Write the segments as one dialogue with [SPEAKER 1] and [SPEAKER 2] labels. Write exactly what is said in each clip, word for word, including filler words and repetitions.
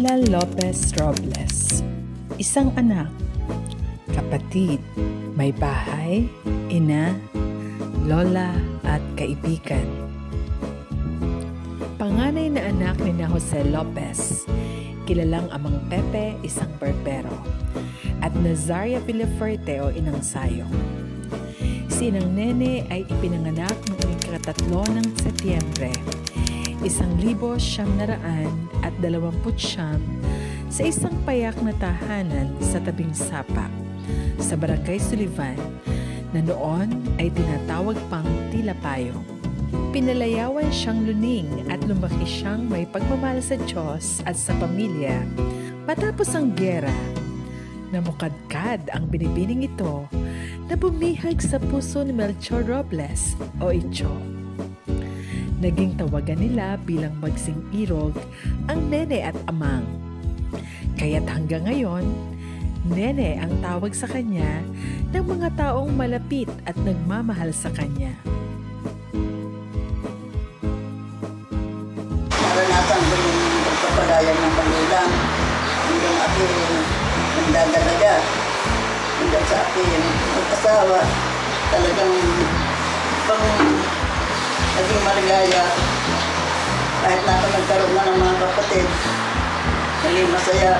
[SPEAKER 1] Lola Lopez Robles. Isang anak, kapatid, may bahay, ina, lola at kaibigan. Panganay na anak ni na Jose Lopez, kilalang amang Pepe, isang barbero, at Nazaria Villaferte o Inang Sayong. Si Inang Nene ay ipinanganak noong ikatatlo ng Setyembre, isang libo siyam na raan at dalawamput siyam sa isang payak na tahanan sa tabing sapa sa Barangay Sullivan na noon ay tinatawag pang Tilapayong. Pinalayawan siyang luning at lumaki siyang may pagmamahal sa Diyos at sa pamilya. Matapos ang gyera, namukadkad ang binibining ito na bumihag sa puso ni Melchor Robles o Icho. Naging tawagan nila bilang magsing irog ang Nene at Amang. Kaya't hanggang ngayon, Nene ang tawag sa kanya ng mga taong malapit at nagmamahal sa kanya.
[SPEAKER 2] Naranasan ko yung pagpapalayan ng Panginoon. Hanggang aking nagdadalaga. Hanggang sa aking mag-asawa. Talagang pang naging maligaya. Kahit na ako nagkaroon na ng mga kapatid. Naging masaya.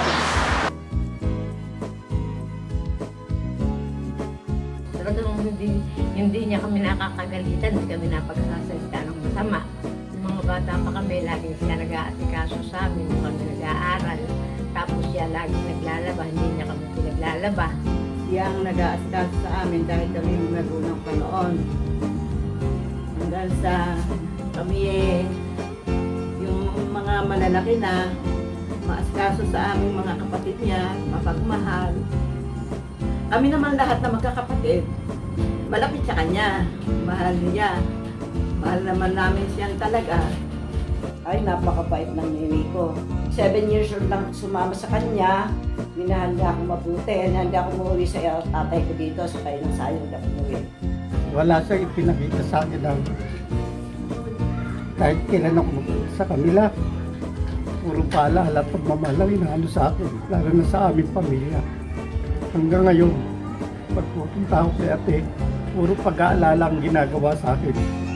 [SPEAKER 3] Talagang hindi, hindi niya kami nakakagalitan, hindi kami napagsasalita ng masama. Yung mga bata pa kami, laging siya nag-aatikaso sa amin, kung kami nag-aaral. Tapos siya laging naglalaba, hindi niya kami pinaglalaba.
[SPEAKER 4] Siya ang nag-aatikaso sa amin dahil kami yung nagunang panoon. Hanggang sa kami eh, yung mga malalaki na, maaskaso sa aming mga kapatid niya, mapagmahal. Kami naman lahat na magkakapatid, malapit sa kanya, mahal niya. Mahal naman namin siyang talaga.
[SPEAKER 5] Ay, napakabait ng nini ko. Seven years old lang sumama sa kanya, minahal niya ako mabuti. Hindi ako umuwi sa tatay ko dito, sa kayo ng sayong na umuwi.
[SPEAKER 6] Wala siyang ipinakita sa akin lang. Kahit kailan ako sa kanila, puro pala, alam pagmamahal lang inaano sa akin, lalo na sa aming pamilya. Hanggang ngayon, pagpupunta ako kay ate, puro pag-aalala ang ginagawa sa akin.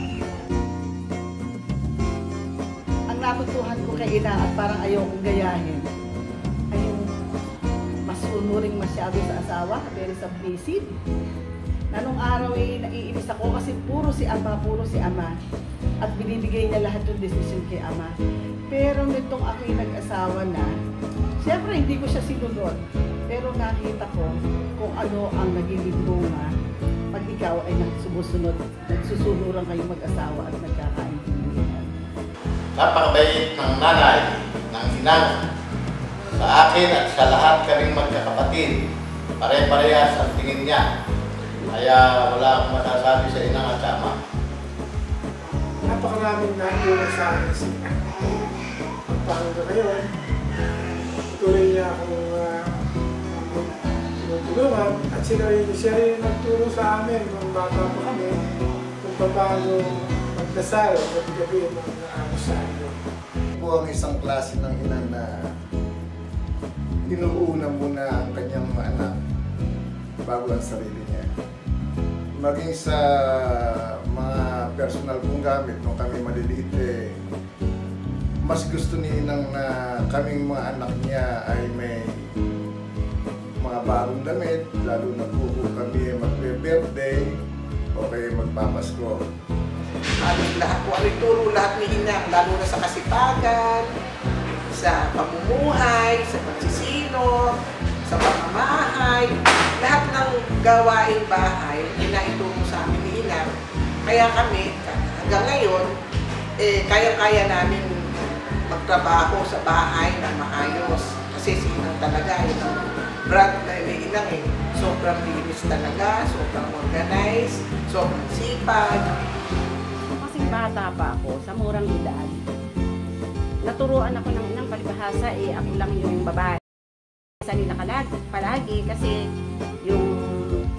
[SPEAKER 4] Ang natutuhan ko kay ina at parang ayokong gayahin ay yung mas unuring masyado sa asawa, very submissive. Na nung araw ay naiinis ako kasi puro si ama, puro si ama. At binibigay niya lahat yung decision kay ama. Pero nitong ako'y nag-asawa na, siyempre hindi ko siya sinunod. Pero nakita ko kung ano ang naging bunga pag ikaw ay nagsumusunod, nagsusunuran kayong mag-asawa at nagkakaintindihan.
[SPEAKER 7] Napakabait ng nanay, ng inang, sa akin at sa lahat kaming magkakapatid. Pare-parehas ang tingin niya. Kaya wala akong masasabi sa inang at ama.
[SPEAKER 8] Napakaraming nakikinig sa akin si Panginoon ngayon. Tuloy niya akong uh, tinutulungan at siya rin nagturo sa amin nung bata pa kami kung paano magdasal at gabi ng araw sa amin.
[SPEAKER 9] Po ang isang klase ng ina na inuuna muna ang kanyang mga anak bago ang sarili niya. Maging sa mga personal kong gamit nung kami maliliit eh, mas gusto ni Inang na kaming mga anak niya ay may mga bagong damit, lalo na po kami magbe-birthday o kaya magpapasko.
[SPEAKER 2] Halos lahat po ang ituro lahat ni Inang, lalo na sa kasipagan, sa pamumuhay, sa pagsisilong, sa pamamahay, lahat ng gawaing bahay, inaituro sa amin ni Inang. Kaya kami, hanggang ngayon, eh, kaya-kaya namin magtrabaho sa bahay ng maayos. Kasi si Inang talaga, yung brand na ni Inang eh, sobrang linis talaga, sobrang organized, sobrang sipag.
[SPEAKER 4] Kasing bata pa ako, sa murang edad, naturuan ako ng inang palibhasa, eh ako lang yung babae. Sa nila palagi, palagi kasi yung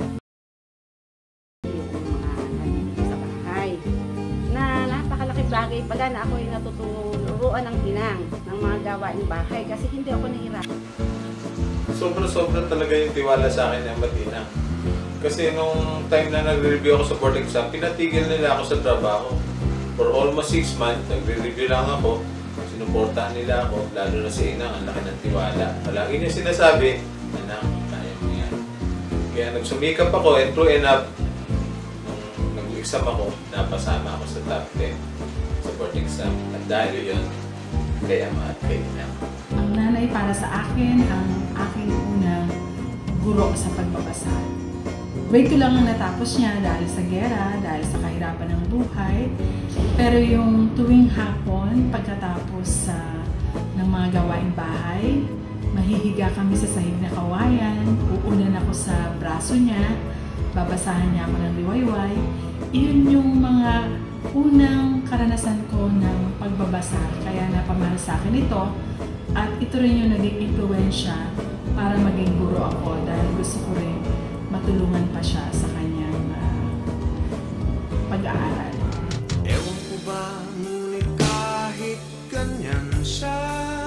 [SPEAKER 4] yung mga nandito sa bahay na napakalaking bagay
[SPEAKER 10] kay baga na ako ay natuturuan ng inang ng mga gawaing bahay kasi hindi ako nahirap.
[SPEAKER 11] Sobra-sobra talaga yung tiwala sa akin ng Inang. Kasi nung time na nagre-review ako sa board exam, pinatigil nila ako sa trabaho. For almost six months, nagre-review lang ako. Sinuportahan nila ako, lalo na si Inang, ang laki ng tiwala. Palagi niya sinasabi, Inang, kaya mo yan. Kaya nagsumikap ako, and true enough, nung nag-exam ako, napasama ako sa top ten sa board exam. At dahil yun, kay Ama at kay Inang.
[SPEAKER 1] Ang nanay para sa akin, ang aking unang guro sa pagbabasa. Grade two lang ang natapos niya dahil sa gera, dahil sa kahirapan ng buhay. Pero yung tuwing hapon, pagkatapos uh, ng mga gawaing bahay, mahihiga kami sa sahig na kawayan, uunan ako sa braso niya, babasahan niya ako ng liwayway. Iyon yung mga unang karanasan ko ng pagbabasa, kaya napamahal sa akin ito. At ito rin yung naging impluwensya para maging guro ako dahil gusto ko rin matulungan pa siya sa kanyang uh, pag-aaral.
[SPEAKER 12] Ewan ko ba, ngunit kahit ganyan siya,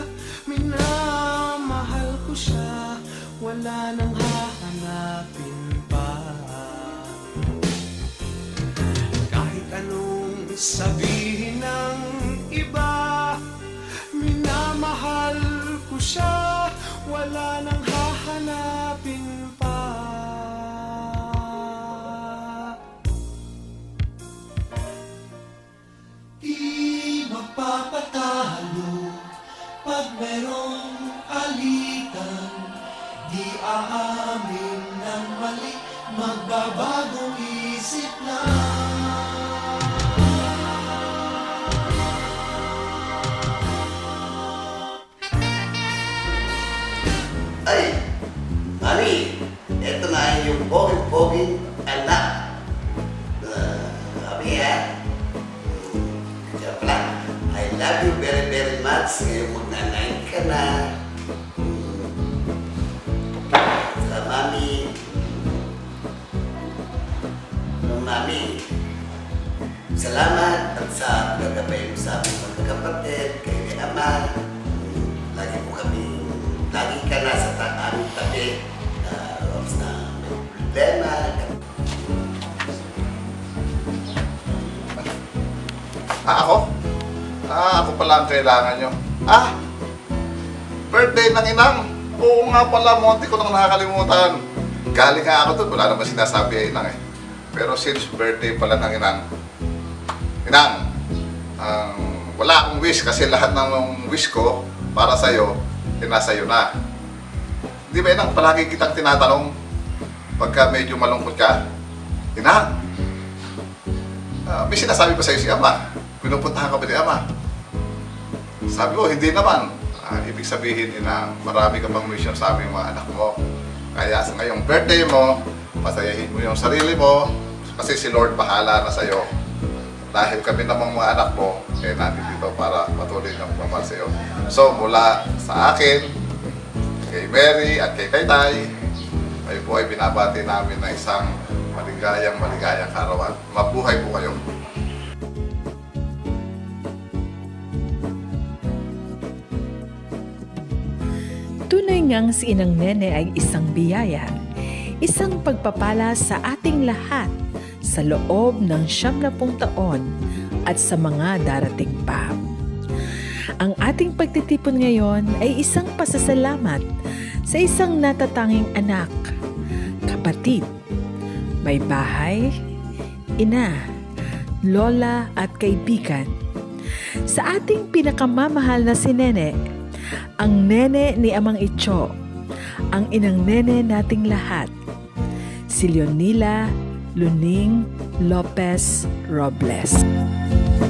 [SPEAKER 12] minamahal ko siya, wala nang hahanapin pa. Kahit anong sabihin ng iba, minamahal ko siya, wala nang hahanapin pa. Di magpapatalo pag merong alitan, di aamin ng mali, magbabagong isip na.
[SPEAKER 13] Ay, Mami, eto na yung poging-poging anak. Uh, Mami, ha? Kaya pala, I love you very, very much. Ngayon magnanayin ka na. Sa Mami. No, Mami, salamat at sa gagabay mo sa aming magkakapatid, kay Ama. Lagi po kami lagi ka nasa aming tabi na uh, na may problema.
[SPEAKER 9] Ah, ako? Ah, ako pala ang kailangan nyo. Ah, birthday ng Inang. Oo nga pala, monti ko nang nakakalimutan. Galing nga ako doon, wala naman sinasabi ay Inang eh. Pero since birthday pala ng Inang, Inang, um, wala akong wish kasi lahat ng wish ko para sa'yo, eh nasa iyo na. Di ba Inang, palagi kitang tinatanong pagka medyo malungkot ka, Inang, uh, may sinasabi pa sa'yo si Ama? Pinupuntahan ka ba ni Ama? Sabi ko, hindi naman. Uh, ibig sabihin, Inang, marami ka pang mission sa aming mga anak mo. Kaya sa ngayong birthday mo, pasayahin mo yung sarili mo kasi si Lord bahala na sa'yo. Dahil kami namang mga anak mo, eh nandito para patuloy ng pagmamahal sa iyo. So, mula sa akin, kay Mary at kay Taytay, kayo po ay binabati namin na isang maligayang maligayang karawan. Mabuhay po kayo.
[SPEAKER 1] Tunay ngang si Inang Nene ay isang biyaya, isang pagpapala sa ating lahat sa loob ng siyam na pung taon at sa mga darating pa. Ang ating pagtitipon ngayon ay isang pasasalamat sa isang natatanging anak, kapatid, may bahay, ina, lola at kaibigan. Sa ating pinakamamahal na si Nene, ang nene ni Amang Itcho, ang Inang Nene nating lahat, si Leonila Luning Lopez Robles.